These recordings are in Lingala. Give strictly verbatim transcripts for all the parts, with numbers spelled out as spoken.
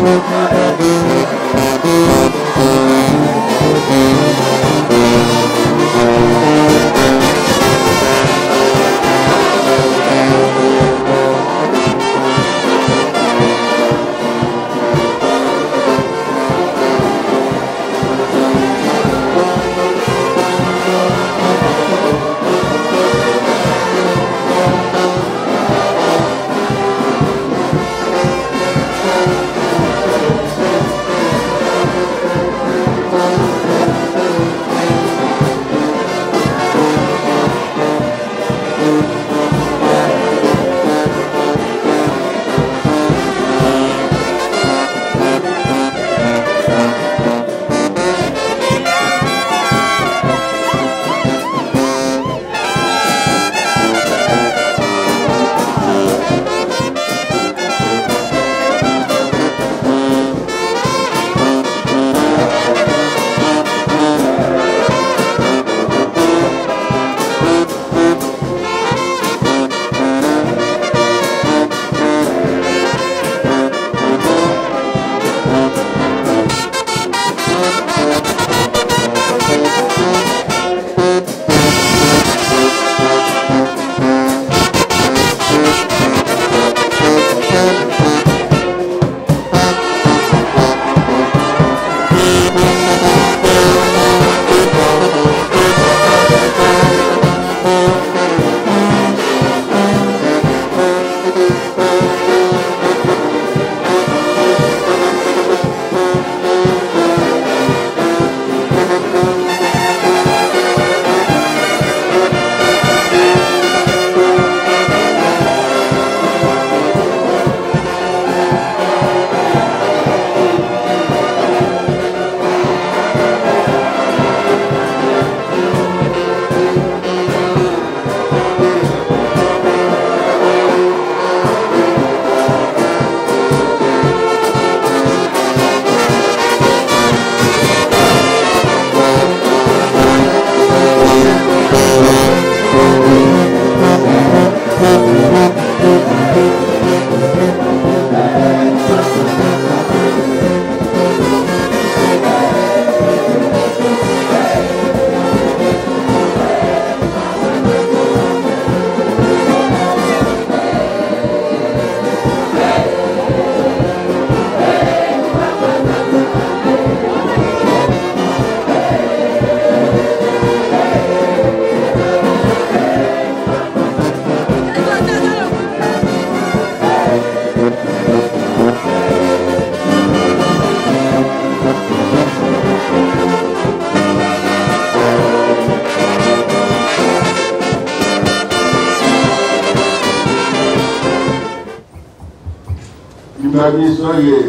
Imani soye.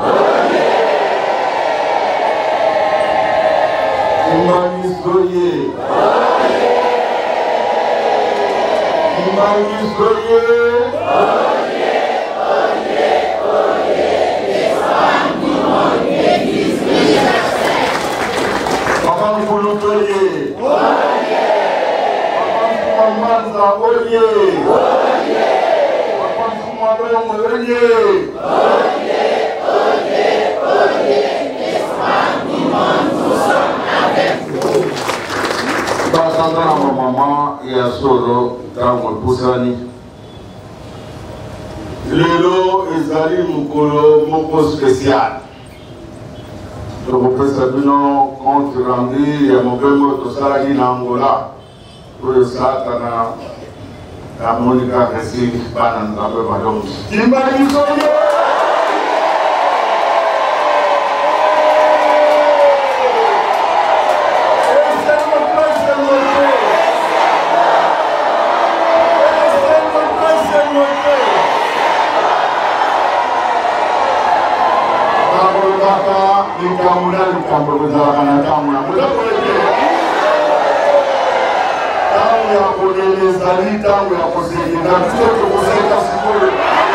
Imani soye. Imani soye. Papa Nkulu soye. Papa Mmanza oye. Papa Mmanza oye. Basandra mama ya solo tango pusani lelo ezali mukolo moko spécial to kopesa bino compte rendu ya mobembo tosalaki na Angola oyo satana ya Monica Resili bana nzambe balongi timbali soyo. Kamuna kambo kuzalakana kamuna tangu ya kulelezali tangu ya kusekina tuto kuseka sikuru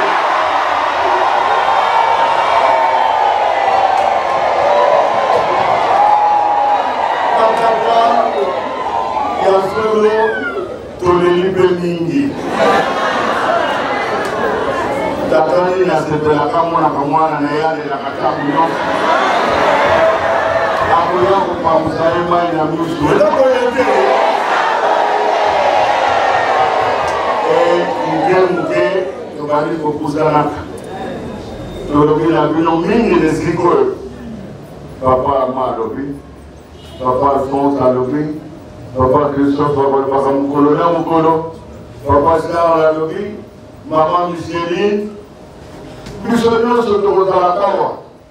kataka ya solo tolelipe mingi tatani nini asepelaka mwana kamwana na yale na katabu nyonso akoya kopamusa ye mai na miso eloko yete muke muke tobali kopusanaka tolobi na bino mingi na esika oyo papa Arma alobi papa Alphonse alobi papa Christophe akolobaka mokolo na mokolo papa Charles alobi mama Micheline biso nyonso tokozalaka awa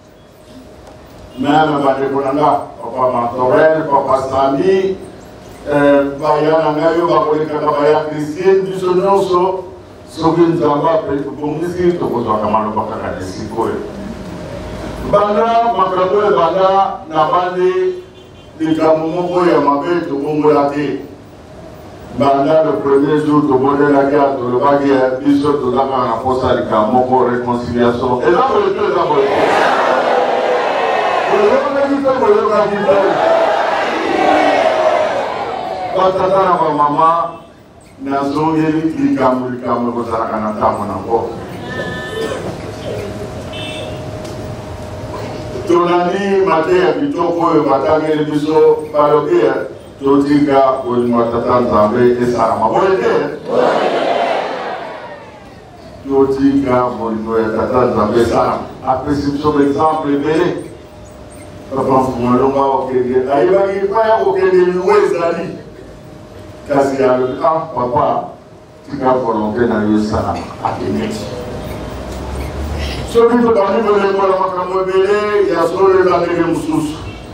meme bandeko na nga papa Mantorel papa Sami baya na ngai oyo bakolekaka baya Christine biso nyonso soki nzambe apebongisi tokozwaka maloba kaka na esika oyo banda makambo oyo banda na bandi likambo moko ya mabe tobongola te banda le premier jour tobondelaki tolobaki biso tozaka na posa likambo moko réconciliation eza boye to eza boye boyokaki to boyokaki te batata na bamama nazongeli likambo likambo ekozalaka na ntango nango tolandi mate ya bitoko oyo batangeli biso balobi totika bolingo ya tata nzambe esalama boye te totika bolingo ya tata nzambe esalama apesi biso baexemple ebele papa mfumalonga okende ayebaki epai ya kokende liwe ezali kasi alobi ah papa tika volonté na yo esalama akendeki soki tobandi kolekola makambo ebele ya solo eza ndenge mosusu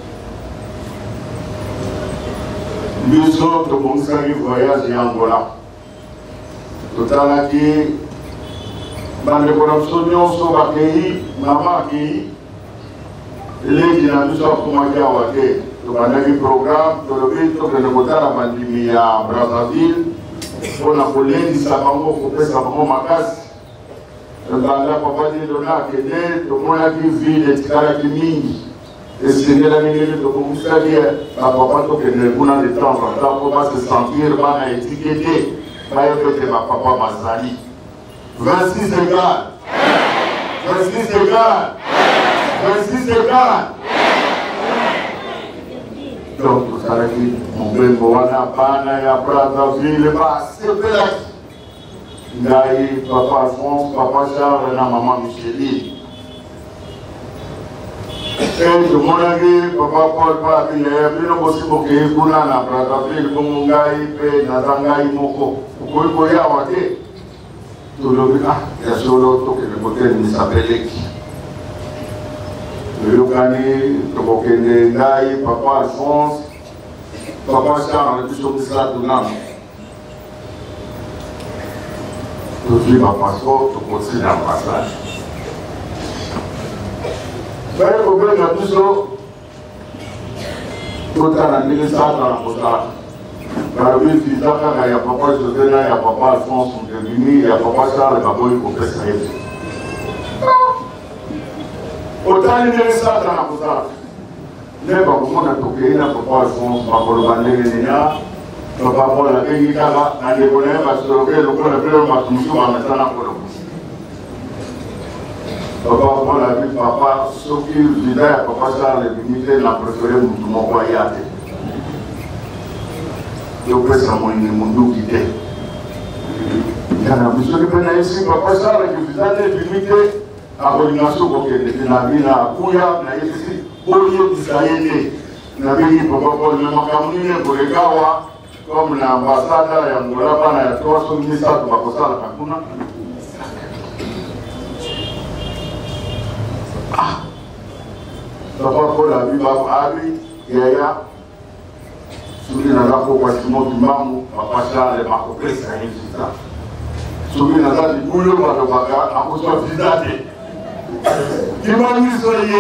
biso tobongisaki voyage ya Angola totalaki bandeko na biso nyonso bakei mama akei eleki na biso akomaki awa te tobandaki programme tolobi tokende kotala bandimi ya Brazzaville mpona kolendisa bango kopesa bango makasi banda papa didona akende tomonaki ville etikalaki mingi esengelaki ndenge tokobisaki bapapa tokende kuna de temps en temps mpo base sentir bana etike te bayebi ete bapapa bazali vingt-six égale vingt-six égale vingt-six égale donc tosalaki mobembo wana bana ya Brazzaville basepelaki ngai papa Alphonse papa Charles na mama Micheline tomonaki papa Paul mpo abile bino bosi bokei kuna na Brazzaville bongo ngai mpe naza ngai moko okoki koyawa te tolobi ah ya solo tokende kotelemisa peleki toyokani tokokende ngai papa Alphonse papa Charles biso misato nano tozwi bapasseport tokoti na ambassade baye kobenga biso totala ndenge sata na kotala balobi viza kaka ya papa José na ya papa Alphonse Mutebini ya papa Charles baboyi kopesa ye otali ndenge sata na kotala nde bakomona tokei na papa Alphonse bakoloba ndenge nina papa Paul abengi kaka na ndeko na ye basoloke lokola mpe bato mosusu bamesana koloba papa Paul abi papa soki vida ya papa Charles ebimi te na prefere mutu moko aya te yopesa moyini munduki te kana bisoki mpe na yesi papa Charles ke vida te ebimi te akolinga so kokende te na bina akuya na yesi oyebisa ye te na bengi papa Paul me makambo nini ekolekawa comme na ambassade ya Angola bana ya trois cent misato bakosalaka kuna papa Paul abi abi yaya soki naza kokwa timoti mbangu papa Charles bakopesa ye viza soki naza libuyo balobaka akozwa viza te kibangiso ye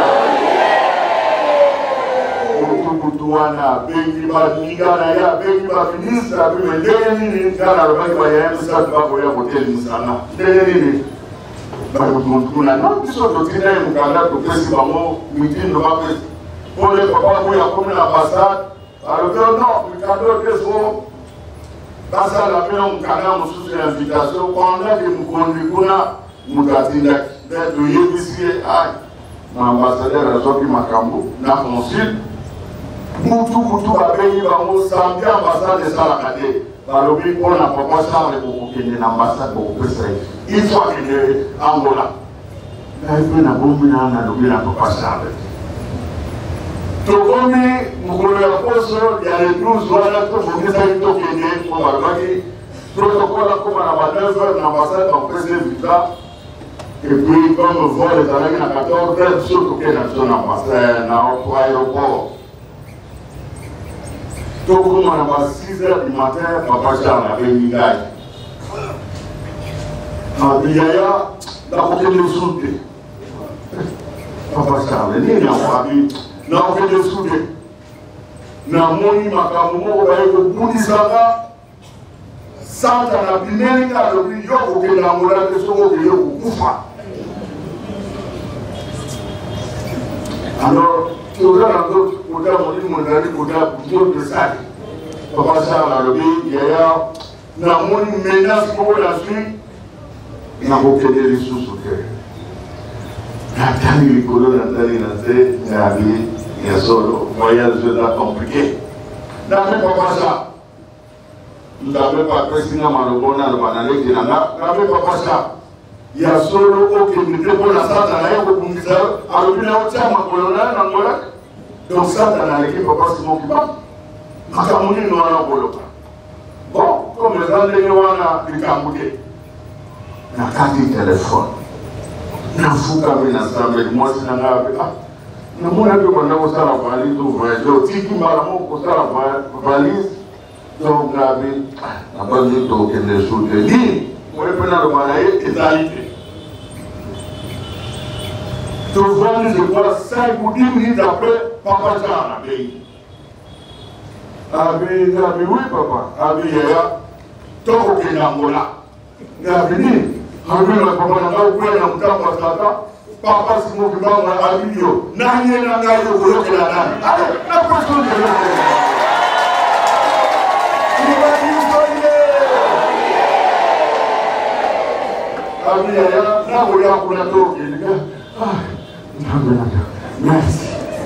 mutu wana abengi baninga na ye abengi baministre abime ndenge nini ngana alobaki bayaya misato bakoya kotelemisana ndenge nini bakotuna na biso totina ye mokanda topesi bango mitindo bapesi pole papa boya komi na ambassade alobi non mikanda oteso basala mpena mokanda mosusu ya invitation kondaki mokondi kuna mutatinda de yebisi ai ma ambassadeur azoki makambo na consul mutu mutu abeyi bango sambi ambassade esalaka te balobi mpona papa charle kokokende na ambassade kokopesa ye il faut akende angola ngai mpe nabomi na nalobi na papa charle tokomi mokolo ya poso ya le douze wana tobongisaki tokende mpo balobaki protocole akoma na ba neuf heures na ambassade bapesa visa et puis comme vol ezalaki na quatorze heures so tokende na biso na aéroport tokoma na ba six heures du matin papa charle abengi ngai abiyaya nakokende su te papa charle nini akoabi nakokende su te namoni makambo moko baye kobundisaka santa na bimeli nga alobi yo kokende angola te soko okende kokufa alors toza na kota molimo ezali kota buto sali papa charle alobi yaya namoni menace moko nazwi nakokende lisusu te natali likolo natali na te ngabi ya solo voyage eza compliqué name papa charle nzambe bapesinga malobo naloba naleki na nga ngambe papa charle ya solo okende te mpo na satana ye kobungisa alobi na otia makolo na ye na ngola donc satana aleki papa simoki ba makambo nini wana koloba bon comme eza ndenge wana likambo te nakati telefone nafukami na nzambe mwasi na nga abe ah namona mpe banda kosala valise to voyage otiki mbala moko kosala valise donc ngabe nabangi tokende su te nini oye mpe naloba na ye ezali te tovandi je crois cinq ou dix minutes après papa charle abeyi abi ngabi oui papa abi yaya tokokende angola ngabi nini abi na papa na nga okuya na mutambo ya tata papa simoki bango abi yo nanye na ngai yokoyokela nani naposondeloko Abi yaya nako ya kuna toke nika ah nako nako merci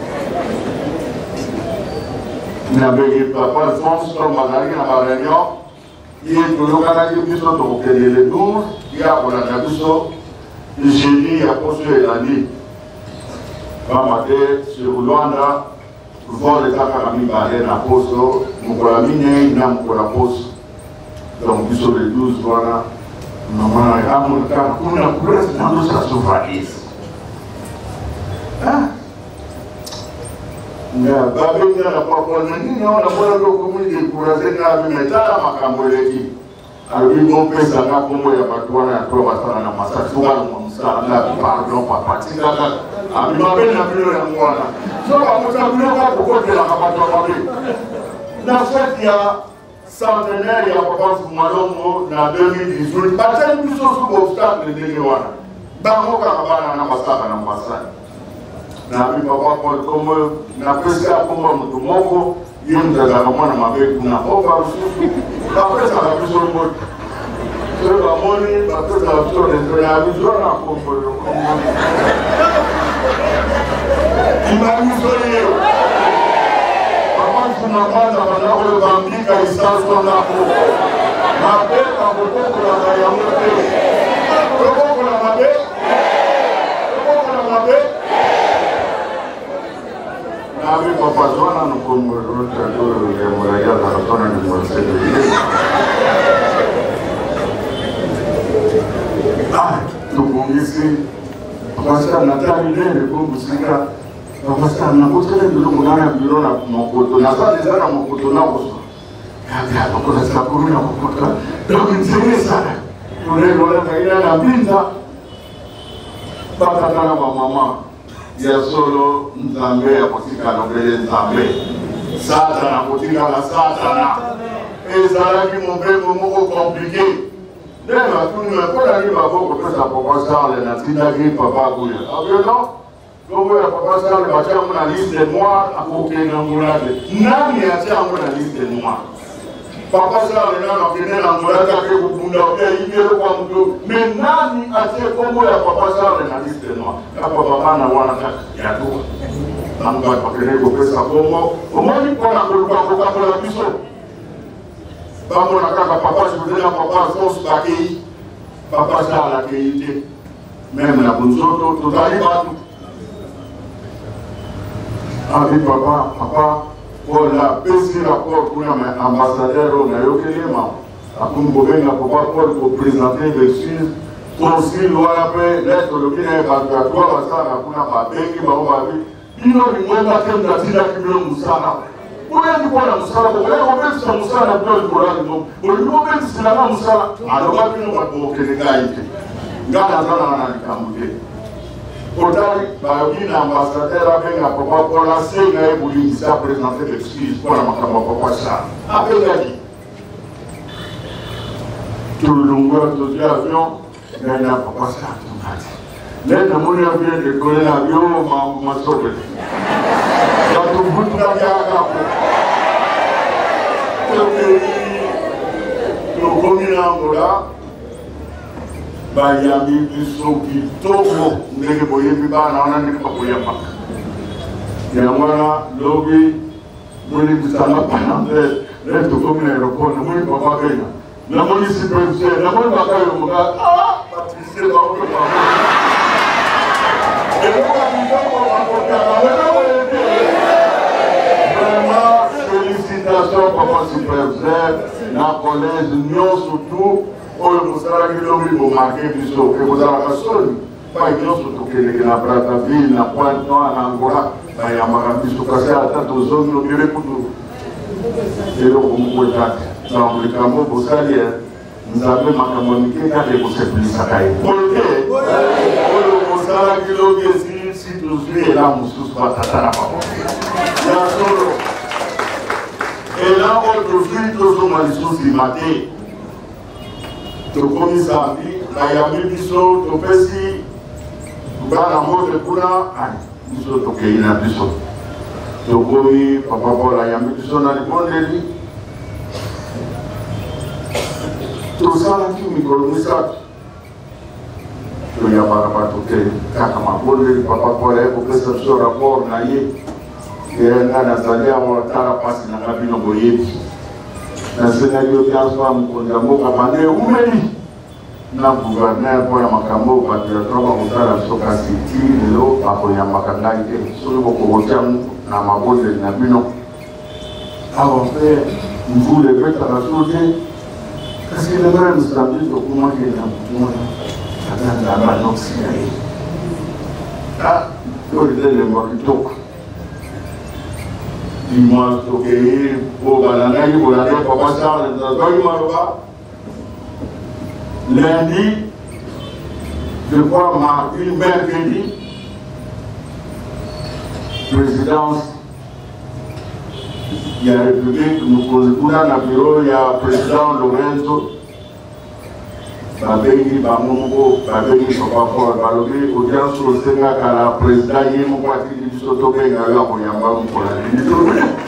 na begi papa Alphonse to magari na réunion il to lokana ki biso to kokele le douze ya kuna na biso jeudi ya poso elandi mama te sur Luanda vol etaka na mibale na poso mokola mine na mokola poso donc biso le douze voilà maman amu ka kuna kurasa na dosa sovalise ah na babenga na papa na nini ona bona ko kumuli kurasa na bimetala makambo leki ali mo pesa na kombo ya batwana ya toba sana na masatu wala msala na pardon papa tinga na abi mabena bilo ya mwana so ba mutabulo ka kokotela kabatwa babe na fête ya centenaire ya papa Malongo na deux mille dix-huit bateli biso su obstacle ndenge wana bango kaka bana na masaka na masaka na bi papa Paul comme na pesa komba mutu moko ye mzaka mwana mabe kuna oba ususu bapesa na biso moko so bamoni bapesa na biso ndio ya biso na kombo imani zole na kwanza wanao bambika isaso na ko mabeka kutoko na ya mwote kutoko na mabe kutoko na mabe na bi papa zona no como rota do ya moraya na zona ni mwanse ah tubongisi kwa natali nene kumbusika Papa na kutele bilo munana bilo na mokoto na sasa nzana mokoto na koso kaga hapo kuna sakuru na mokoto ndio nzuri sana tule lola kaina na binza pata kana mama ya solo nzambe ya kutika na mbele nzambe sata na kutika na sata na ezala ki mbembo moko compliqué ndio tuni kwa ni babo kwa papa Charle na tinda ki papa kuya abio donc ya papa Charle bacha na liste noire akokena ngolade nani acha na liste noire papa Charle na nakene na ngolade ke kubunda mnaongea hivi kwa mtu menani atie kombo ya papa sana na liste no hapa baba na wana ya tu mambo ya pakeleko pesa kombo umoni kwa na kwa kwa kwa biso bambo na kaka papa sikuzena papa sos baki papa sana keite même na bunzoto tuzali batu abi papa papa pour la pesi rapport kuna ambassadeur na yokelema akumbobenga papa Paul pour présenter l'excuse aussi loi après lettre le kine ba kwa basana kuna babengi ba babi bino ni mwenda tenda tida kibyo musana oya ni kwa musala ko oya ko pesa musala kwa kwa ngo oya ni pesa sala musala aloba bino ba bokele gaite ngana zana na nikamuje Kodari, Bayogi, l'ambassadeur avec la papa pour la Sénat et vous lui a présenté l'excuse pour la macabre papa ça. Après, il a dit tout le longueur de l'avion, il y a papa ça. L'aide de mon avion de coller l'avion m'a sauvé. Il y a tout le bout de la gare. Le pays, le commun Angola. Bayami biso kitoko ndenge boyebi bana wana ndenge bakoyamba yangwana lobi muli bisanga panambe leto komina aeroport muli papa Kenya na muli sipense na muli bakayo mga ah batise ba ko ba eloko kitoko bakoka na wena wete vraiment félicitations papa superviseur na collège union surtout oyo musala kilomi bo marqué biso ke musala kasoni pa nyonso tokeleke na Brazzaville na Pointe Noire na Angola bayambaka biso kasi ata tozongi obire kutu eloko mokwetaka zambulikambo bosali nzambe makambo mike kaka ekosepelisaka ye oyo te oyo musala kilomi esili tozwi ela mosusu batata na bango ya solo ela oyo tozwi tozonga lisusu mate tokomi samedi bayambi biso topesi bana mote kuna biso tokei na biso tokomi papa Paul ayambi biso na libondeli tosalaki mikolo misato toyambaka bato te kaka mabondeli papa Paul ayekopesa biso rapport na ye nga nazali awa tala pasi nanga bino boyebi na Sénégal audience wa mkonza mboka bande umeli na gouverneur pour ya makambo bato ba mutala soka city lelo bako ya makanga ite solo boko botamu na mabonde na bino awa fe mvule beta na sote kasi le mara mstambi to kuma ke na mwana atanda ba noksi ya hii ah yo ile mbakitoka dis-moi ok pour banana il faut aller papa ça dans le maroba lundi je crois mardi mercredi présidence il y a la République nous posons dans le bureau il y a président Lorenzo babengi bamungo babengi papa Paul balobi audience au Sénat car la président yemo kwati biso to benga ya koyamba mkola ni to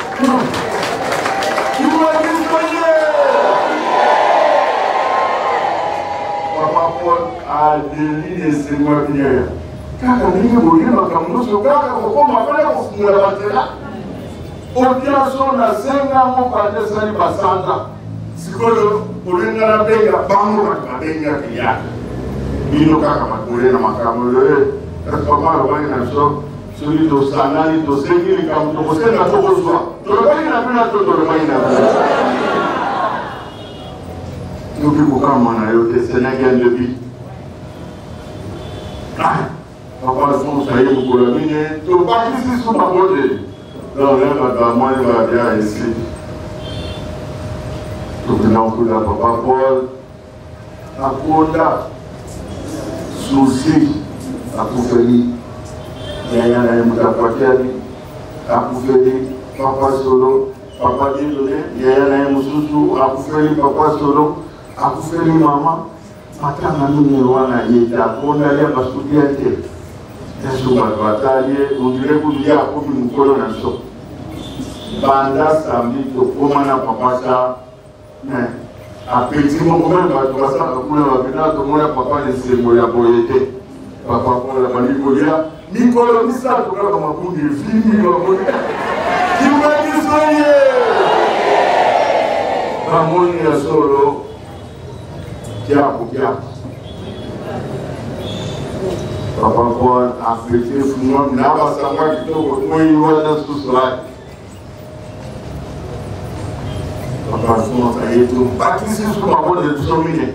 papa Paul a déli de ce mois hier kaka ningi boye makambo kaka ko mapale ko fungula batela audience na senga mo pande sali basanta sikolo ulenga na benga bango na benga kia bino kaka makure na makambo le papa ro bani na so suri to sanali to sengi ni kam to kosenga to kozwa to bani na bina to to bani na nuki kukama na yote Sénégal de bi ah papa son sayi mkola mine to baki si suma bote non là ba moi va bien ici Tukina kula papa Paul akonda susi akufeli yaya na mtakwatiani akufeli papa solo papa dindole yaya na mususu akufeli papa solo akufeli mama matanga nini wana yita akonda ya basudiate Yesu bataliye undire kulia kumi mkono na so banda sambi to koma na papa sa petit moment même bato basala kuna babina tomona papa lesengo ya boyete papa kola banikolia mikolo misato kaka makundi evimi bamoni kimanisoye bamoni ya solo kiapo kiapo papa kola afete funwa na basanga kitoko moi wana susula papa kola yetu batisi suma bonde tusomine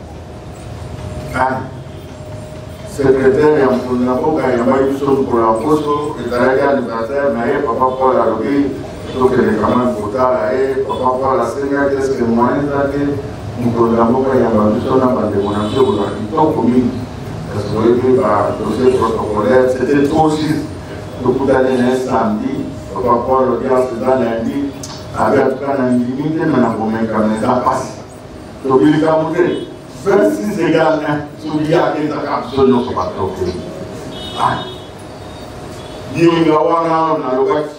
ah secrétaire ya mkunda mboka ya mayi so mkula mposo itaraya ni secrétaire na ye papa Paul alobi to kele kama mkutala ye papa Paul asenga keske mwanza ke mkunda mboka ya mabiso na bande mwana mcho kwa kitoko mingi parce que ba dossier protocolaire c'était trop juste to kutane na samedi papa Paul odi asida lundi avec en tout cas na limite na ngomeka na passe to bilika mute vingt-six égale un, celui à qui est absolument pas trop. Ah, Dieu wana na lobaki.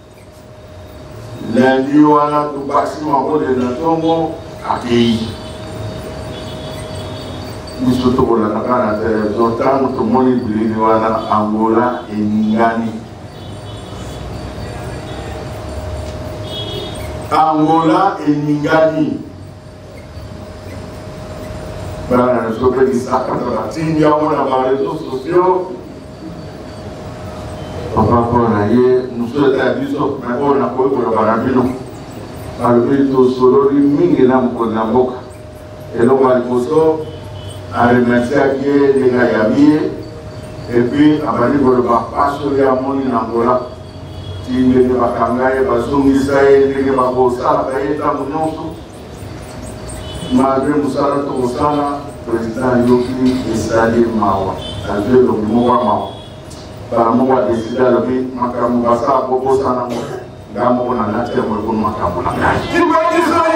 Lundi wana tu basi mambo de natongo akei. Misoto kola nakana te zotangu to moni bilini wana Angola eningani. Angola eningani. Bana sope di sakata tini ya mona ba réseaux sociaux papa kona ye muso ta biso na ona ko ko ba rabino albito solori mingi na mkona mboka elo ba koso a remercier que les gars yamie et puis abali ko ba paso ya moni na ngola tini ne ba kangaye ba sungisa ye ne ba ko sala ba eta munonso malgré Moussala Tokosala, président Yoki et Sadi Mawa, dans le Moua Mawa. Par Moua décidé à l'objet, Makamouassa, Bobo Sanamo, Gamo, Nanate, Moukou, Makamouana. Qui va dire ça?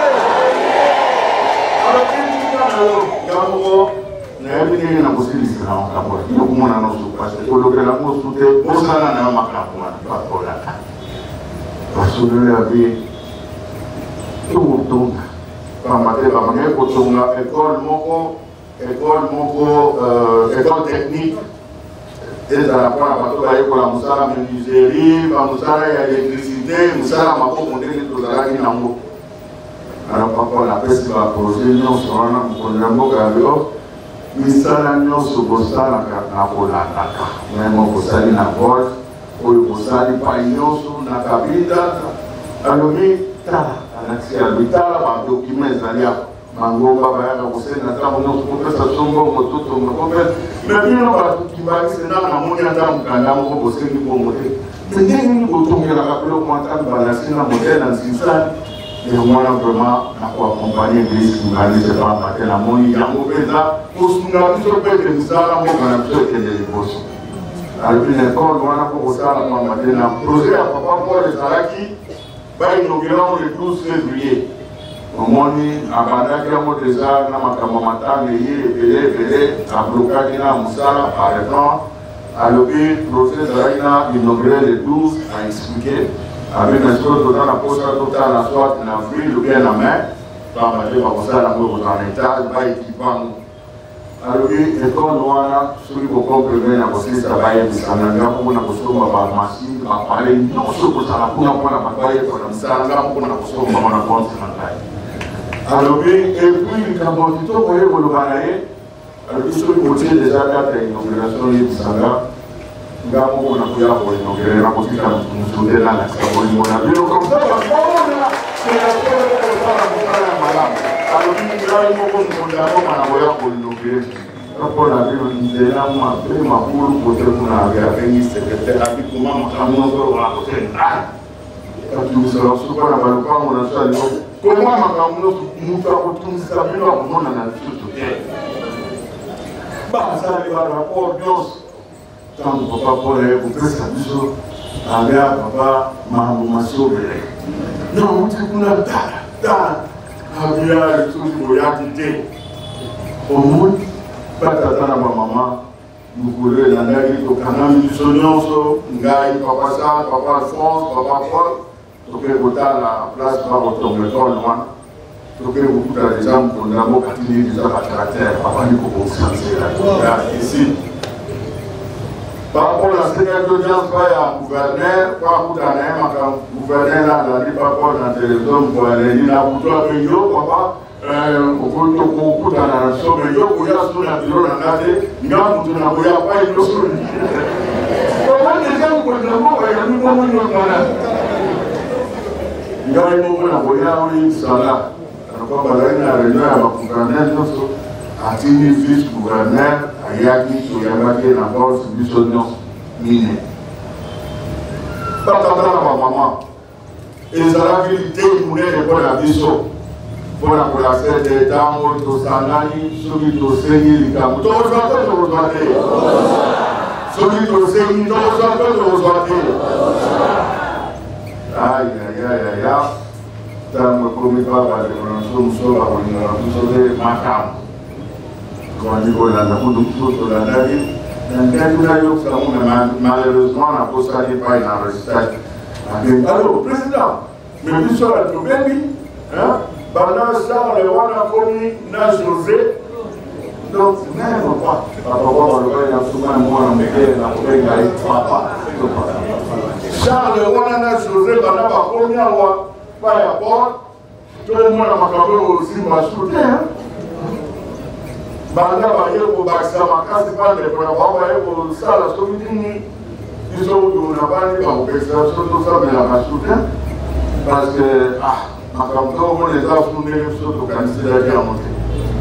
Alors, qui dit ça? Gamo, Nabi n'a pas possible de faire un rapport. Il y a beaucoup de gens parce que le Gamo soutient, Bossana n'a pas pas pour la parce que la vie, tout tourne. Pamate bamane kotonga école moko école moko euh école technique et dans la point bato ba yekola musala menuiserie ba musala ya électricité musala mako ndenge to zalaki nango alors papa la pesi ba projet non sona mkonda mboka yo misala nyonso bosala na kolanda ka même bosali na bord oyo bosali pa nyonso na kabinda alobi tala anaxia vitala ba documents alia mangomba ba ya kusena tamu no kupesa sombo mototo mokope mebino ba tukibali sena na moni ata mukanda mo boseni ko mote ndenge ni botongira ka pelo kwanta balasina modela nsisa et mwana vraiment na ko accompagner l'église ngani se pa matin na moni yango peza kosunga biso pete misala mo kana biso kende liboso albi ne ko wana ko kosala pa matin na projet ya papa pour les salaki by inaugurant le douze février. Au moment où Abanda qui déjà na makamamata meye ebele ebele a blocage na musala par exemple à l'objet procès d'Aina inauguré le douze a expliqué avec un sort dans la poste totale à soit na fruit le bien la main par ma deux musala pour en état by équipement à l'objet école noire sur le complément na procès ça va être ça na ngapo na kusoma ba machine ba pale non sur pour ça kuna kuna mabaye kwa musala ngapo kuna kusoma na konti na ndai alors et puis quand on dit tout voyez le balaye alors sur le côté déjà date d'inauguration de Sanga ngapo kuna kuya kwa inaugurer na kufika msonde na na sababu ni mwana bio comme ça c'est la alors il y a un moment où on a un pour l'inaugurer pour la ville de la main ma pour côté kuna avec secrétaire avec comment on a côté quand tu seras sur la balcon on a ça comment makamno mtu akutunza bila kuona na vitu tena basi ali ba rapport Dios tanto papa pole kupesa biso aga papa mambo masobele no mtu kuna da da habia tuzo yake te omoni pata tana ba mama mukule na ndagi to kana misonyoso ngai papa sa papa France papa Paul donc, il y a la place pour votre école, tokende kokuta deja mokonzi yango katini deja bacaractère babandi koconfiance ici. Par rapport à cette audience, il y a un gouverneur, il y a un gouverneur là, il y a un télévision, il y a un gouverneur, papa, il y a un show, mais il y a un bureau, il y a un bureau, il y a pas une chose. Comment les gens ont le mot, il y a un moment où il y a un moment où il y a un salaire. Alors, il y a une réunion à ma gouverneur, à Tini, fils gouverneur. Ayaki tuyamaki na boss biso nyonso mine batata na bamama ezalaki te munene mpona biso mpona kolase te ntango tosangani soki tosengi likambo tokozwa te tokozwa te soki tosengi tokozwa te tokozwa te ayayayaya ntango ekomi kaka dekonaso moso bakolingaka biso te makambo malheureusement, on a posté pas une enregistrage. Alors, président, mais puis sur la Toubébi, pendant ça, on a commis na José. Donc, même pas. Papa, on a souvent moi, on a papa. Charles, on a José, on a commis à moi, pas à bord. Tout le monde a macabé aussi, m'a shooté. Banda bayeko bakisa makasi pale kwa baba yeko sala so mitini iso una bani ba opesa so to sa bela masuta parce que ah makamto mo les a fondé so to considérer à monter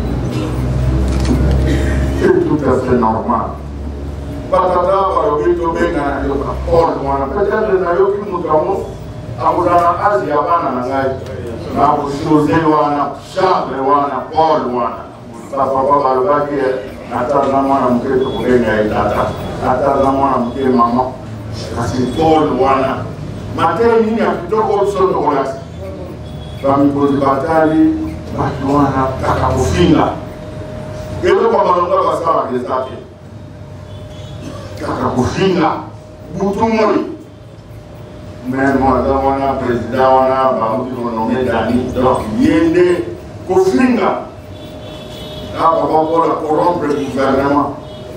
c'est tout à fait normal batata ba yo to benga yo ka Paul wana peut-être na yo ki mutamo amuna Asia bana na ngai na ko José wana Charles wana Paul wana papa balobaki natala mwana mke tokubenga itata natala mwana mke mama kasi Paul wana matei nini akitoko soto kolasi bamikozi batali batu wana kaka kufinga gelo kwa malonga basawa kesake kaka kufinga butumuri même wana wana president wana bamuti nommé Dani donc yende kufinga papa pour corrompre le gouvernement.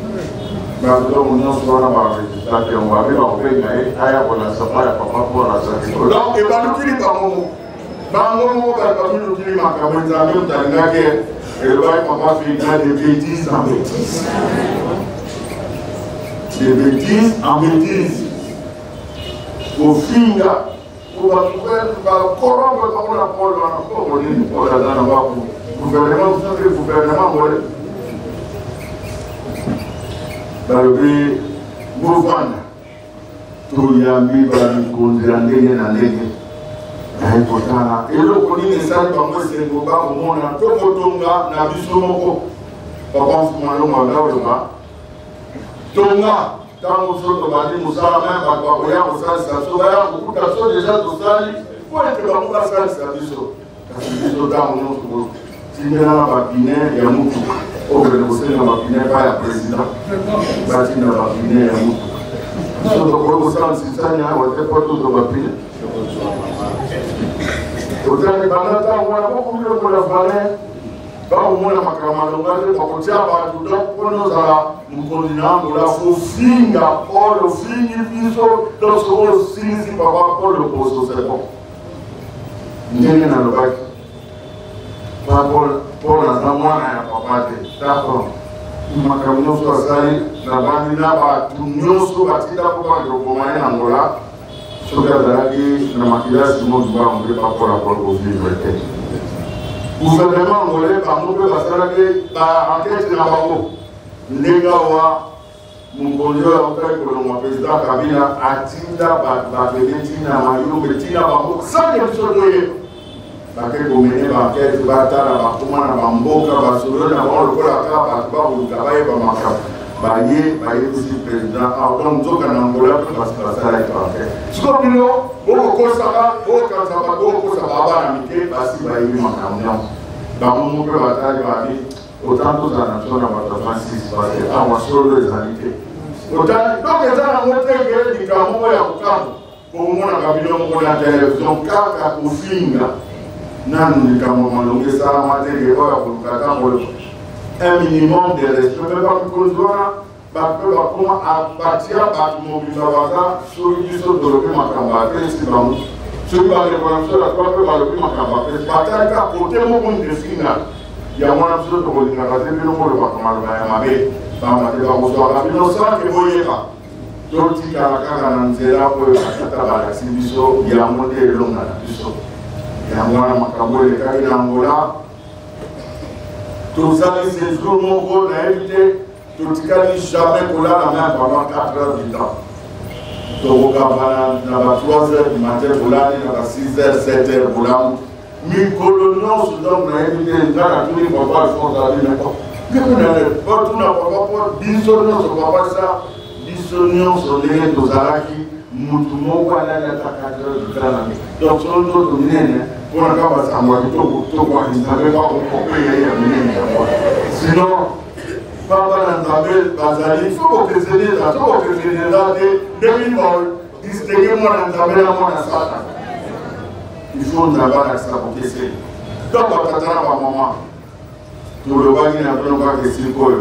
Donc, il va nous dire par moment. Bango, il va nous dire ma caméra, il va papa faire des bêtises en bêtises. Des bêtises en bêtises. Au fin, on va corrompre comme la Paul, on va corrompre. Gouvernement, vous savez, le gouvernement, voilà. Dans le pays, Mouvana, tout y a mis par une condamnée dans les Naipotana. Et le premier message, par moi, c'est que au monde, tout le monde a vu son mot. Papa, vous m'avez demandé, Tonga, quand vous êtes demandé, vous savez, papa, vous avez vous savez, ça sauve, beaucoup de choses déjà, tout ça, il faut être dans le service à Bissot. Parce que Bissot, dans mon si nous avons un papier, il y a un moutou. Au Bénébossé, il y a un papier, pas un président. Bâti dans un papier, il y a un moutou. Si nous avons un si ça, il y a un papier. Autant que pendant le temps, on a beaucoup mieux pour la valeur. Au moins, on a un pour que tu aies tout le pour nous, nous continuons, nous avons fini, pour le fini, lorsque on signe, papa, pour le poste, c'est bon. Nous sommes dans le bac. Pour l'instant, moi, je d'accord. Makamno so asali na bandi na ba tunyo so batida ko ba ro ko mai Angola so ga dalagi na makila simo ba ngre pa ko la ko vivre te gouvernement ngolé ba mo be basala ke ba enquête na ba ko ndega wa mungonjo ya ukai ko no president Kabila atinda ba ba betina mayo betina ba ko sa ke so doye bakari bomene bakari batala bakuma na bamboka basolo na bolo kola ka batba ulukabaye bamaka baye baye aussi président a donc zoka na Angola parce que ça là est fait siko bino boko kosaka boko kasaba boko kosaba bana mike basi baye makamyo bamu mpe batali bali autant tous en nation na batama six parce que a wasolo les alité autant donc ça na moté que ni kamo ya kukambo bomona kabilo mo na télévision kaka kufinga Nan likambo ça matériel un minimum de respect mais pas qu'on ba pe ba kuma a partir ba mobiliser sur du sur de le makamba c'est ba sur ba le ba sur la quoi pe ba le makamba c'est ba ta ka côté mo kon desina ya mwana sur de ko dina ka te bino ko ba kuma ba ya mabe ba ma te ba ko so la bino sa ke boyeka to ti ka ka na nzela ko ba ta ba la sibiso ya mo de longa na biso ya mwana makambo le ka ina ngola to ça c'est jour mon ko na éviter tout ce qui jamais pour la main pendant quatre heures du temps. Donc, on a trois heures du matin pour la on a six heures, sept heures pour la mais coloniaux se donnent à éviter dans la clinique pour voir ce qu'on a dit n'importe. Mais on a pas tout n'a pas pas dissonance sur papa ça, dissonance sur les deux araki, moutumo quoi là la quatre heures du temps. Donc, sur le dos de nene, pour la cave à moi, tout tout quoi, ils n'avaient pas compris il sinon Papa Nantabel, Bazali, il faut que les aider là, il faut que les aider là, des mille distinguer mon Nantabel à mon Asata. Il faut une travail à ça pour que c'est. Donc, on va t'attendre à maman. Tout le bagage n'a pas que c'est quoi.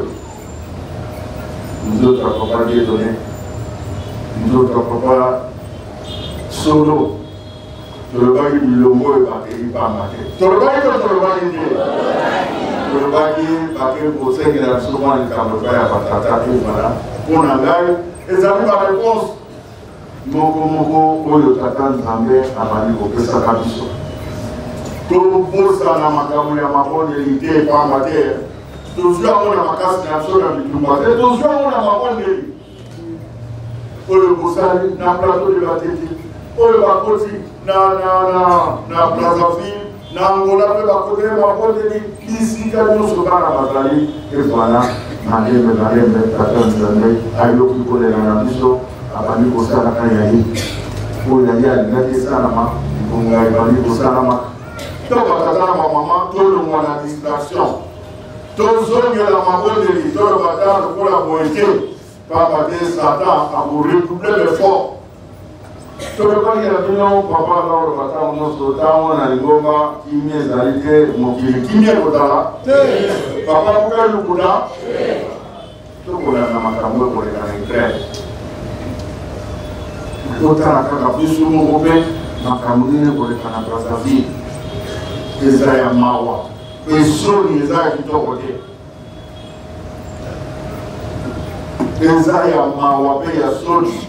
Nous autres, on ne peut pas les donner. Nous autres, on ne peut pas solo. Tout le bagage, il le mot est pas qu'il va marquer. Tout le bagage, tout le bagage, le bagage, parce que pour ces générations, on est capable de faire batata, voilà. On a gagné. Et ça fait ma réponse. Moko moko, oyo tata nzambe, abali kopesa kabiso. Tout pour ça, na makamu ya mabonde l'idée, pas matière. Toujours on a makasi na so na bitumba. Toujours on a mabonde. Oyo bosali na plateau de la tête. Oyo bakoti na na na na Brazzaville. Nangola pe bakote mabonde ni ici quand nous sommes à Bazali et voilà mandé me mandé me tata nzambe ayo ko le na biso abani ko sala kanyai ko ya ya ngati sana ma ngonga ibani ko sala ma to batata ma mama to le mwana distraction to zonga la mabonde ni to batata ko la moitié papa de satan a pour redoubler l'effort. To le kwa ya bino papa na ro bata mo so ta mo na ngoma kimye zalike mo kimye ko dala papa ko ka lukuda to ko na makambo ko le kana ikre to ta ka ka bisu mo ko be makambo ne ko le kana Brazzaville eza ya mawa eso ni eza ki to ko de eza ya mawa be ya soni.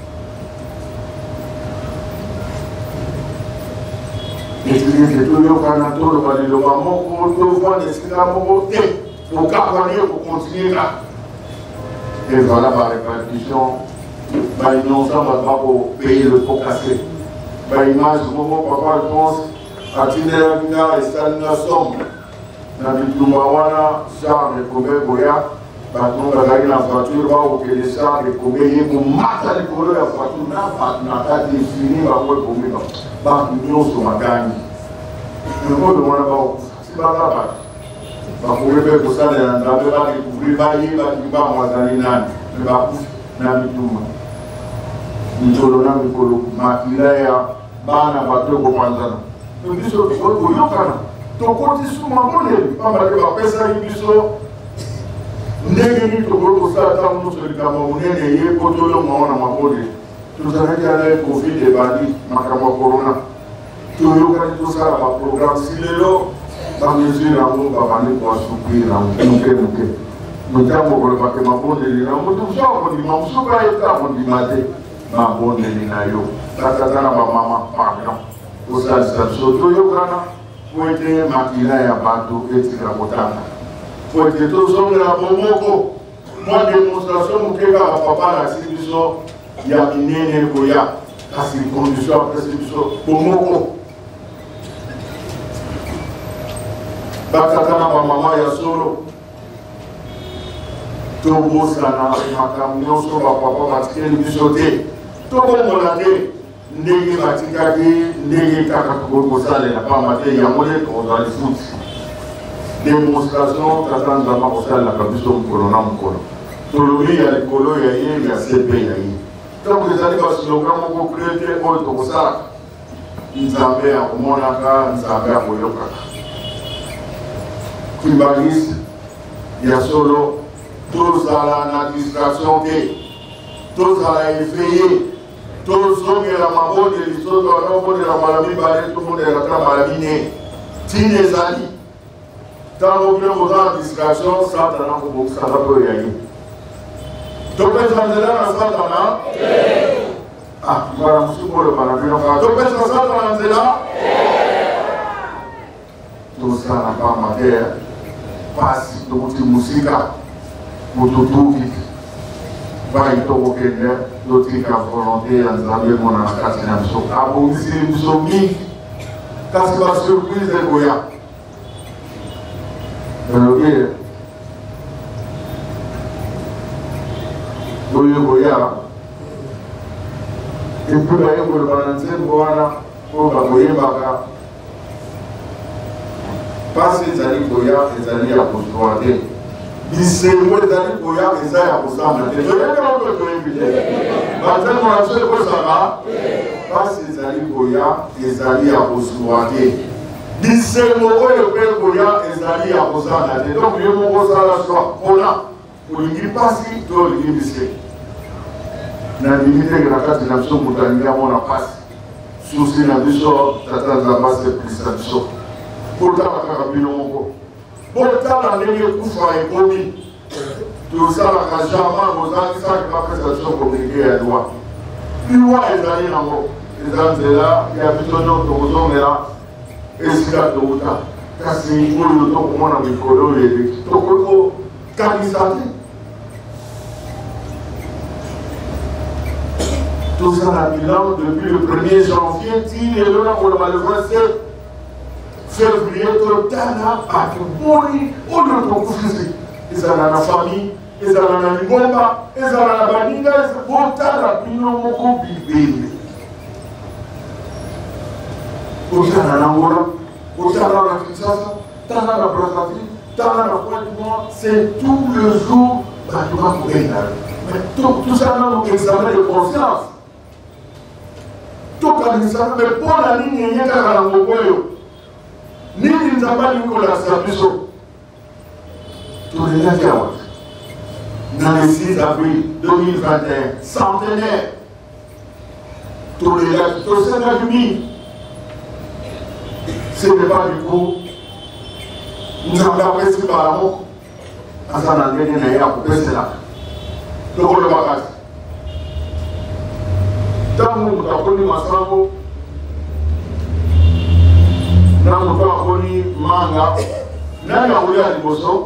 Et tu dis que tout le monde a tout le monde, le maman, pour tout voir les esclaves, pour carrer, pour continuer là. Et voilà ma répartition. Ma innocence va pas pour payer le pot cassé. Ma image, mon papa, je pense, à Tinéraga et Stalina Somme. Dans le Toumawana, Charles et Kobe Boya, maintenant, on a gagné la voiture, va au que les Charles et Kobe, ils vont mater les couleurs de la voiture, n'a pas défini, va voir Kobe. Ba nous sommes à gagner. Nous ne pouvons pas si pas là. Ba pouvez faire pour ça dans la va découvrir ba yi ba qui ba moi dans l'inan. Mais ba na mituma. Nous sommes là pour le makila ya ba na ba to ko panzana. Nous biso ko ko yokana. To ko ti su ma mole pa ba ke ba pesa yi biso. Ndenge ni to ko ça ta nous sur le Cameroun et yé ko to lo mo na ma mole. Nous avons gagné le Covid des bandits, Makama Corona. Tout le monde a tout ça, le programme. Si les lots, dans les yeux, là, on va venir pour assouplir, là, on peut nous nous avons pour le paquet, ma bonne de l'île. On dit, on dit, on dit, on dit, ma bonne de l'île. La tata, ma maman, pardon. Pour ça, ça, surtout, yo, grana, pour être maquillé à bateau et tirer botana. Pour être tout ça, la bomoko. Moi, démonstration, mon kéka, papa, la civilisation. Il y a une énergie, à ces conditions, après ces conditions, pour Moko. Bakatana, ma maman, il y a solo. Togo, Sana, Makam, Nyoso, ma papa, Matika, Nissoté. Togo, mon année, Negi, Matika, Negi, Kakako, Sale, la Pamate, Yamole, on doit les foutre. Démonstration, Katan, Zama, Osal, la Kabisson, Colonna, Mokolo. Toloui, il y a les colos, il y a il y a C P, il y a il. Donc les années parce que le grand mot créé pour ça. nzambe akomonaka nzambe akoyokaka tribalisme ya solo tozala na distraction te tozala effeye tozongela mabondeli soto wanobondela mbala mibale tobondela ta mbala mine tine ezali ntango bino boza na distraction satana kobokisaka mpe yaye topesa nzela na satana ah mbala mosuku oloba na bino kaka topesa satana nzela tosala pamba te pasi tokuti musika motutuki vai tokokende totika volonté ya nzambe mona na kati na biso abongisili biso mingi kasi basurprise ekoya eloye oyo ekoya epuis bayekoloba na nzembo wana oyo bakoyebaka pasi ezali koya ezali ya kozwa te bisengo ezali koya eza ya kosamba te toyebela oyo toyebi te banzembo na biso ekosala pasi ezali koya ezali ya kozwa te bisengo oyo mpe koya ezali ya kosanda te donc ye moko osala swa mpona olingi pasi to olingi bisengo na ndimi teke na kati na biso moto alingi amona pasi susi na biso tata nzambe asepelisa biso potala kaka bino moko potala ndenge kufa ekomi tosalaka jamai bozangisaki bapesa biso komunike ya lwa liwa ezali nango eza nzela ya biso nyonso tokozongela esika touta kasi oyo tokomona mikolo oyo eleki tokoki kokanisa te tozala bilan depuis le premier janvier ti lelo na koloba le vingt-sept février totala bato boni oyo tokufisi ezala na famille ezala na lingomba ezala na baninga botala bino moko bibele otala na Angola otala na Kinshasa tala na Brazzaville tala na Pointe-Noire c'est tout le jour bato bakobenda mais tout ça nano examen de conscience tokanisaka me mpona nini eye kaka na ngoko oyo nini nzambe alingi kolakisa biso tolelaki awa na le six avril deux mille vingt et un centenaire tolelaki tosengaki mingi ce n'est pas du coup nzambe apesi mbala moko aza na ndenge na ye akopeselaka tokoloba kasi ntango moto akoni masango na moto akoni manga nani akolia liboso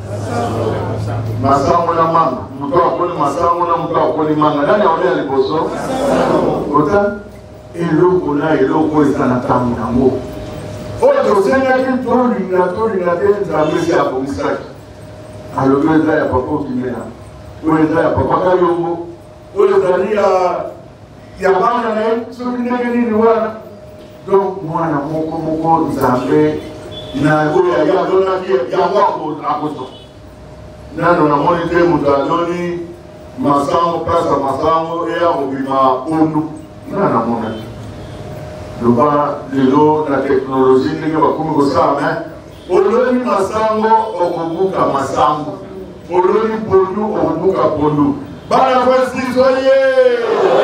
masango na manga moto akoni masango na moto akoni manga nani akolia liboso ota eloko na eloko eza na ntango nango oyo tosengaki tolinga tolinga te nzambe esi abongisaki alobi eza ya papa okimena oyo eza ya papa kayongo oyo ezali ya bana na ye soki ndenge nini wana donc mwana moko moko nzambe na oyo yali alonaki yango akozwa nano namoni te moto aloni masango place ya masango eya kobima pondu nga namonaki loba lelo na teknologie ndenge bakomi kosala me oloni masango okobuka masango oloni pondu okobuka pondu bana kwesiso ye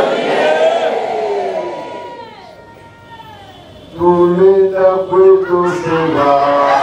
tulenda kwetu seba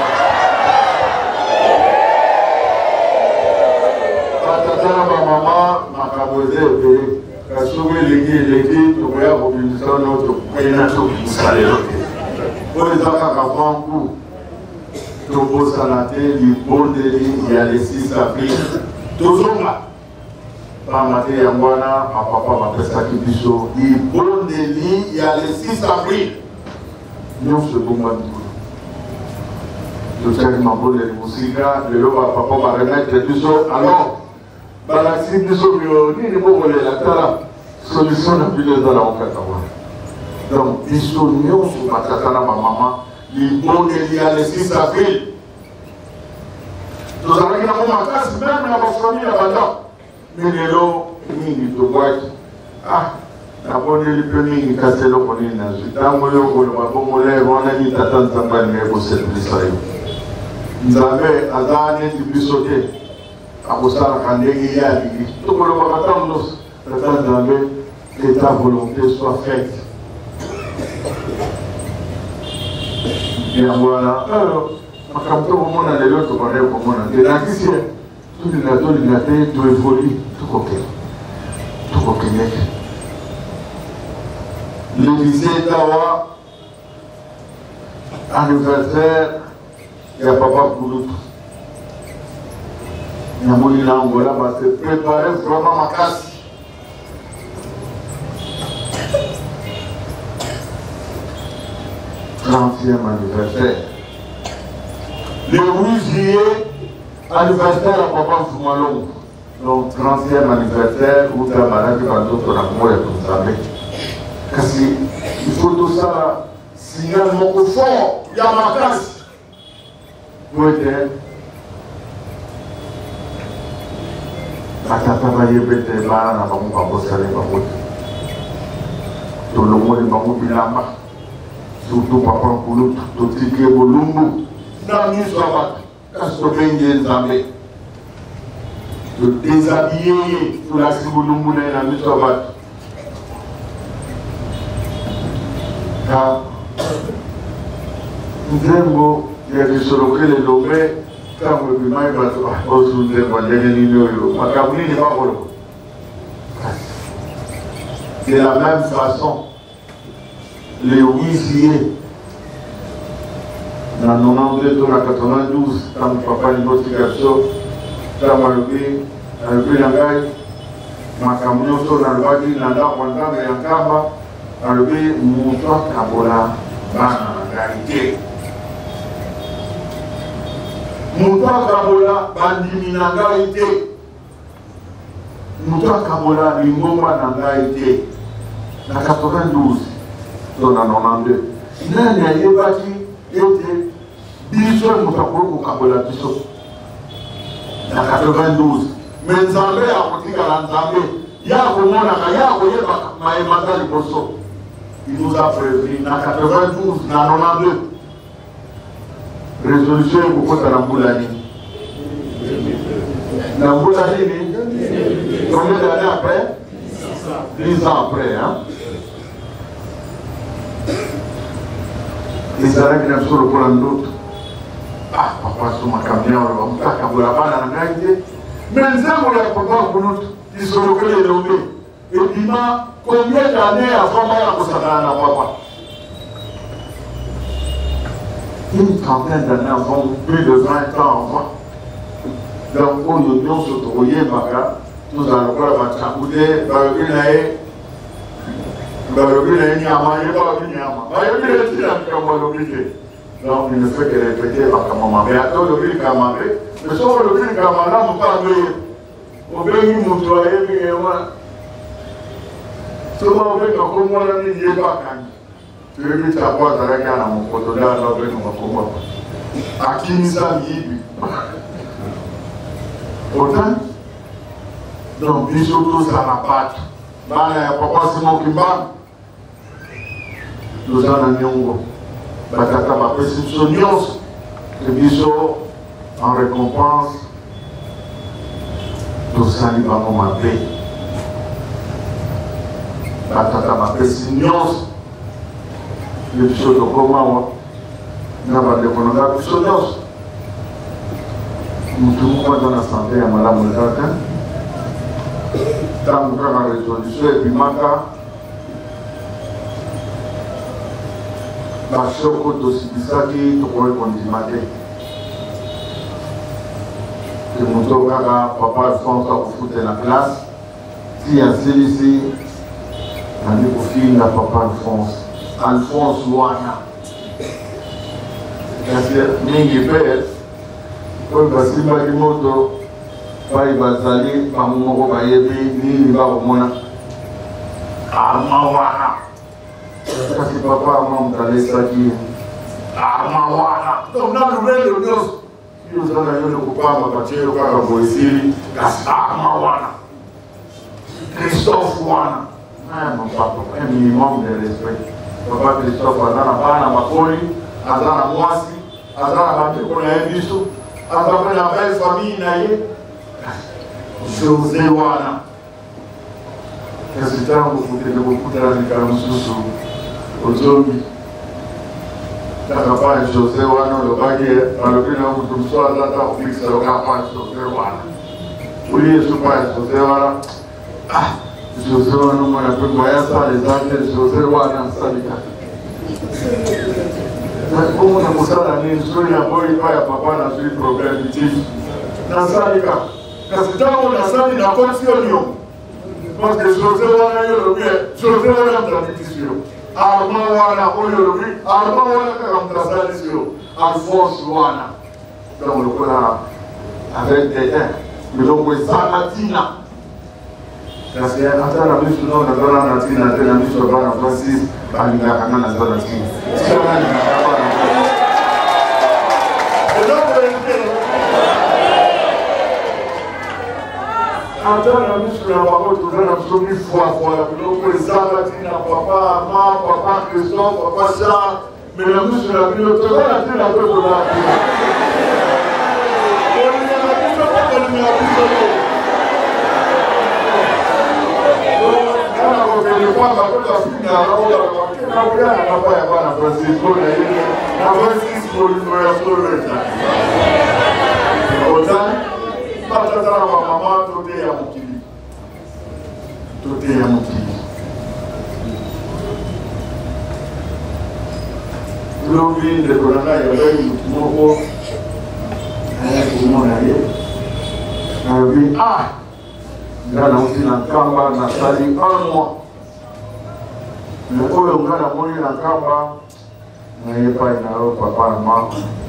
batatana bamama makambo eza ebele kasi soki eleki eleki tokoya kobimisa no tokoyena tokimisa lelo te oyo eza kaka vanku tobosana te libondeli ya le six avril tozonga pamba te yango wana bapapa bapesaki biso libondeli ya le six avril nyonso ebongwani kuna totiaki mabondeli mosika lelo bapapa baremetre biso alors balakisi biso bio nini bokolela tala solution na bino eza na okata wana donc biso nyonso batata na bamama libondeli ya le six avril tozalaki nango makasi meme na bafamille ya bandako me lelo mingi tobwaki ah Abonne le premier Castello Ponina, Tango Yoko, Mabomole, Ronani Tatan Tamban, Nebo Setrisai. Nzambe, Azane, Tibisote, Abosar Kandegi Yagi, tout le Makatamnos, Tatan Nzambe, que ta volonté soit faite. Et voilà, alors, Makamto, on a les autres, on a les autres, on a les autres, tout le gâteau, le gâteau, tout évolue, tout coquet. Tout coquet. Le lycée Tawa, anniversaire, il n'y a papa pour l'autre. Il y a mon île Angola, va se préparer vraiment ma casse. trentième anniversaire. Le huit juillet, anniversaire à papa Foumalong. Donc trentième anniversaire, où tu as malade, quand d'autres amours et tout ça. Parce qu'il faut tout ça, signalement au fond, il y a ma classe. Pour être. Atata baye bete ba na bangu ba bosale ba bote. Tout le monde est bangu bilamba. Surtout papa Koulout, tout ticket Bolumbu. Dans l'histoire, quand je suis Nzambe. De déshabiller tout la Bolumbu dans l'histoire. Car Nzembo, il y a des soroke les lomés, quand le bimay va au sous des bandeliers, ma cabine n'est pas volée. De la même façon, les huit juillet, dans quatre-vingt-douze, dans quatre-vingt-douze, quand papa est notre garçon, quand Maloubi, Maloubi Nangai, ma camion sur la loi dit Nanda, Wanda, et Yankama, Maloubi, Moutoua Kabola, Bana, Garité. Moutoua Kabola, Bandimi Nangaïté. Moutoua Kabola, Lingomba Nangaïté. En quatre-vingt-douze, dans quatre-vingt-deux. Nani ayebaki ete biso mutakuru Kabola biso. En quatre-vingt-douze. Mais Nzambe akotikala Nzambe. Ya komonaka, ya koyebaka maemaka liboso. Il nous a prévenu en quatre-vingt-douze, en quatre-vingt-deux. Résolution est beaucoup de Namboulani. Namboulani, combien d'années après? dix ans après. Hein? Et ça règle sur le plan d'autre. Ah, papa, sur ma camion, on va me la balle en réalité. Mais les hommes, on a papa pour nous, ils sont locaux et nommés. Et puis, combien d'années avant moi, ça va à papa? Une trentaine d'années avant, plus de vingt ans avant. Donc, on nous dit, se trouver, nous allons voir la Tchakoudé, Barabinae, Barabinae, Niama, et Barabiniama. Barabinae, c'est un peu moins obligé. Donc, il ne fait que répéter par maman. Mais attends, le ville Kamare, mais sur le ville Kamara, on parle de. On veut nous montrer, mais moi. Souvent, on veut qu'on commence à dire, il n'y a pas quand. Tu veux que tu as quoi avec un mon pote là, là, avec mon comment. À qui nous a mis. Autant. Donc, bisous tous à la patte. Bah, papa, c'est mon qui bat. Nous en avons. Batata va passer son nuance. Que bisous, en récompense, tout ça, il va nous m'appeler. Batata va passer une nuance. Le bisou de comment on a des connotations de sonance. Nous trouvons dans la santé à Madame le Jardin. Dans la résolution et puis Maka. La choco de Sibisaki, tout pour le condimenter. Que mon toga, papa Alphonse a foutu la classe. Si un ici, on dit pour finir la papa Alphonse. Alphonse Wana. Parce que Mingi Pérez, quand il va s'y mettre du moto, il va s'aller, par mon mot, il va y aller, il va au Mona. Armawana. Parce que papa m'a montré ça qui est Armawana. Donc, là, nous venons de nous. Nous avons eu le coupable, ma partie, le coupable, le policier, Armawana. Christophe Wana. un minimum de respect. Papa Christophe azana bana makoli, azana mwasi, azana bandeko na yebiso, azana na belle famille na ye. José wana. Kasi tangu kutende kukuta nikala msusu ozomi. Takapaa José wana lobaki alokina kutumsoa data office lokapa José wana. Uliye supa José wana. Ah, José wana mwana kwa yasa lezake José wana msalika. Como na musala ni nzuri ambayo ilikuwa ya papa na suri problem tifu. Nasalika. Kasi tangu nasali na konsio niyo. Parce que José wana yolobi, José wana mtabitisio. Arma wana oyolobi, arma wana kakamtasalisio. Alphonse wana. Donc le cola avec des airs. Mais donc we Zalatina. Kasi hata na misu no na zona na tina tena misu bana Francis bali na kana na zona tina. Sio nani na bana. Atana misu na wako tuzana msomi fwa fwa kuliko Zalatina papa ma papa Christophe papa Jean mais la misu na bilo tuzana tena kwa kwa. Kwamba kwa fina anaoga kwa kwa na baba ya bwana Francisco na yeye na Francisco ndio ya Florida. Ota pata tara kwa mama tote ya mukili. Tote ya mukili. Lobi de korana ya leo moko. Haya kumona yeye. Nabi ah ngana usina kamba na sali almo. Oyo ngana moni na kamba na yepa inaro papa mama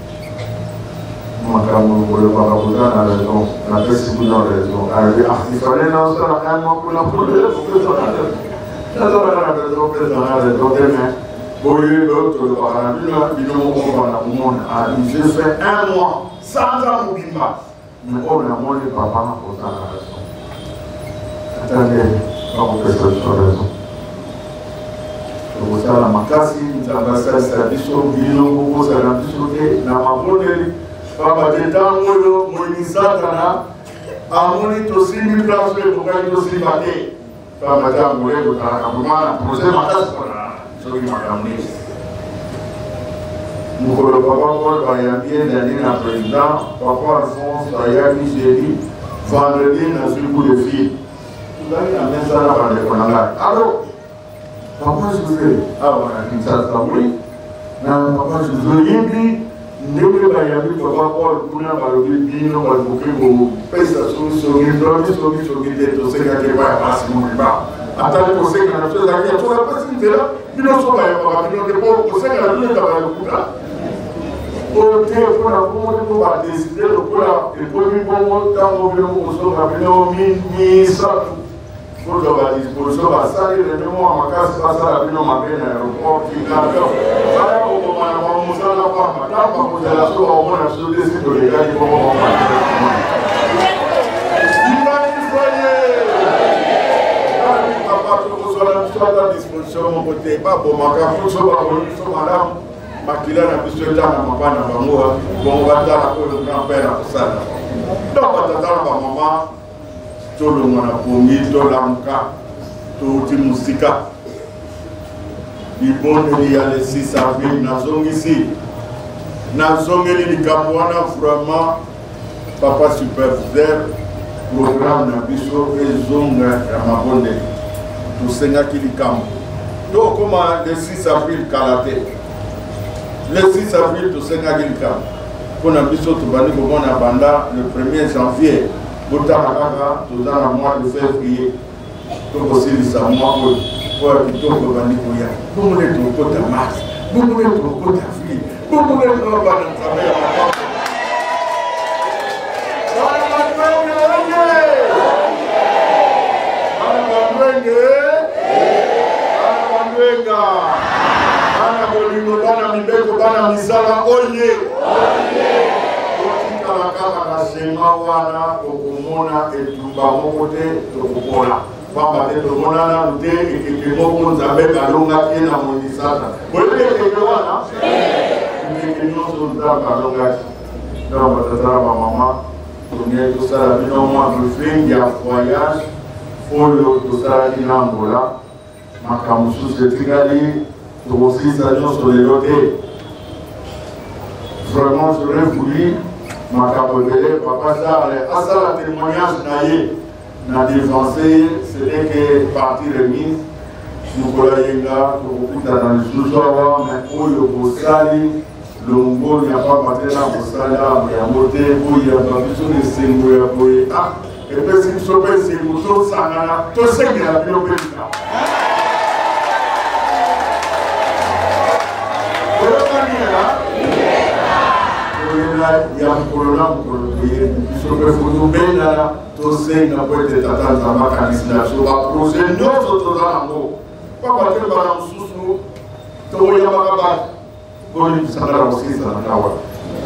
makamu oyo bakabuzana na raison na pesi kuna raison ari ah il fallait non ça un mois pour la problème pour ça ça ça va na raison pour ça na raison demain oyo l'autre le parana bino bino mo bana mon a j'ai fait un mois sans amubimba mais on a moni papa pour ça na raison attendez pas pour ça raison Kusala makasi mtangasa sabiso bino kukosa na bisote na maboneli baba tetango yo monisaka na amoni tosimi place bokai tosimi bate baba tango leo taraka mwana projet makasi para soki makamni mukolo papa ko bayambie ndani na président papa Alphonse ayaki jeudi vendredi na suku de fille ndani na mesa na bande konanga alors Papa José, ah voilà, qui ça ça oui. Na Papa José yimbi ndenge ba yabi Papa Paul kuna ba lobi bino ba buke bo pesa so so ni drogi so ni so ni de to se ka ke ba pas mo ba. Ata ko se ka na so da ya to ba pasi ndela bino so ba ya ba bino de bo ko se ka na bino ba kuda. O te ko na ko mo ko ba décider ko la e ko mi bo mo ta mo bino ko so ba bino mi mi sa pour que la disposition va salir de nous à ma casse passe à bino ma bene aéroport qui là voilà au moment où on s'en va pas là pas pour la chose au moins sur des sites de gars qui vont pas papa tout soit là soit à disposition mon côté pas pour ma carte tout soit pour nous madame makila na biso ta na mama na bango bon va ta ko le grand père pour ça donc ta ta maman tout le monde a promis, tout l'amka, tout le musica. Il bon il y a les six avril, nous ici. Nous sommes les Camerounais vraiment, papa superviseur, programme Nabiso et Zonga Ramabonde. Tout ce qui est Cameroun. Donc, comment le six avril Kalaté? Le six avril, tout ce qui est Cameroun. Pour Nabiso, tout le monde a banda le premier janvier. Pour ta maman, tout dans le mois de février, tout aussi le mois pour que tout le monde ait beaucoup de trop de masse, beaucoup de trop de fille, beaucoup de trop de travail. Kama na sema wana okumona etumba mokote okukola Famba de Tomonana, Lute, et que Mokon Zabek, Alonga, et la Monisata. Vous voyez que c'est là? Et que nous sommes dans Alonga. Dans votre maman, on est tout ça, la vie normale, le fait, il y a un voyage, pour le tout ça, il y a un Angola. Makamusu, c'est Tigali, pour aussi ça, sur les lotés. Vraiment, j'aurais voulu, Makabodele, Papa Charles, à ça, la témoignage naïe. Na défensé, c'était que partie remise, nous collayenga, nous dans le sous-sol, mais pour le Bossali, le Mbo n'y a pas passé dans le Bossali, il y a monté, il y a pas vu sur les Sengou, il y a posé. Ah, et puis si vous savez, c'est vous tous, ça n'a tout ce qu'il y a bien au pays. Vous voyez là? Il y a un colonel pour le pays, il faut que vous nous bien là. Tosé n'a pas été atteint dans ma candidature. On va poser nos autres amours. Pas parce que par exemple, sous nous, tout le monde va bon, ça va aussi, ça va avoir.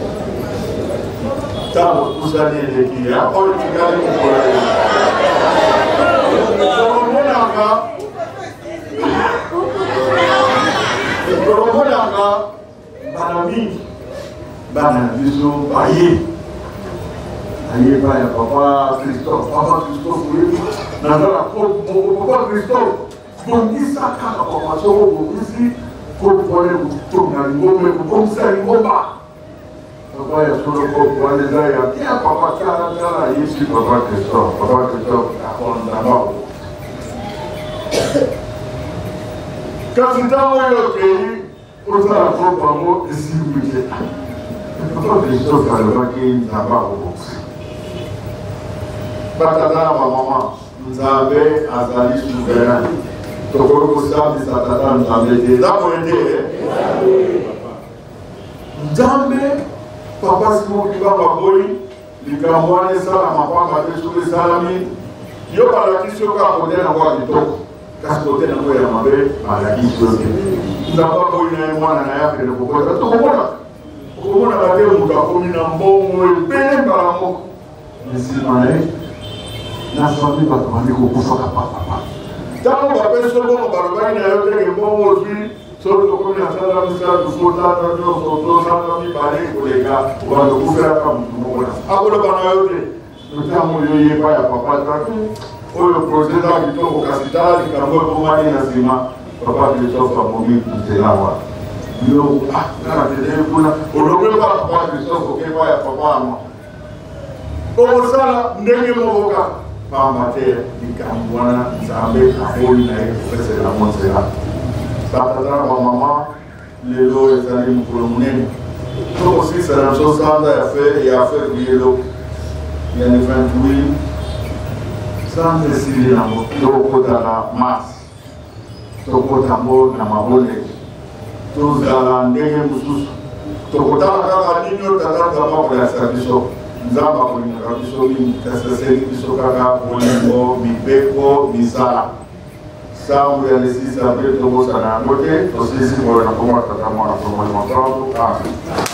Tant que vous allez les dire, on est égal au problème. Pour le moment, Banami, Banami, Banami, Aïe, papa Christophe, papa Christophe, oui. Papa Christophe, bon, il s'est à la formation, ici, pour pouvoir tourner à l'île, mais comme ça, il ne va pas. Papa, il y a sur le corps, pour aller là, il y a bien papa Clara, ici, papa Christophe, papa Christophe, d'abord. Quand tu t'as envoyé au pays, on t'a la faute par mot, et si vous voulez. Papa Christophe, il va qu'il n'a pas au box. Batata maman, nous avons Azali souverain. Tokoro Kosa, nous avons été là pour aider. Jambe, papa Simon qui va m'appeler, les Camerounais, ça, la maman, ma tête sur les salami. Yo, par la question, quand on est en voie de toc, quand on est en voie de mabe, par la question. Nous avons pas eu un mois dans la vie de Coco. Tout le monde, tout le monde a été au Moukakomi, un bon mot, et bien par la mot. Mais c'est malin. La famille va demander qu'on puisse faire papa. Tant qu'on va faire ce bon, on va le faire, il y a un bon mot aussi. Sur le commun, à la misère, du faut là, dans le photo, sans famille, parler pour les gars, on va le faire comme tout le monde. Après le banal, le temps où il n'y a pas, il n'y a pas de pour le projet là, qui tombe au Cassital, qui a un peu de manier dans le ciment, papa, qui est sur mon mille, qui est là. Yo, ah, là, tu es là, on ne peut pas, papa, qui est sur mon mille, il y a papa à moi. Pour ça, là, n'est-ce pas Pamate di Kamwana Zambe Kaboli na Professeur la Montserrat. Batata maman les lots et ça nous pour le monnaie. Donc aussi c'est la chose ça a fait et a fait du yellow. Il y a une vingt-huit sans décider na moto kota la masse. To kota mo na mabole. To za ndenge mususu. To kota kaka nino tata kama kwa service. Nzamba kwenye kabisa mimi kasaseni bisoka kwa mibeko misala samu ya lesisa peto bosa na ngote tosisi bora na kwa tata mwana kwa mwana mwanzo ah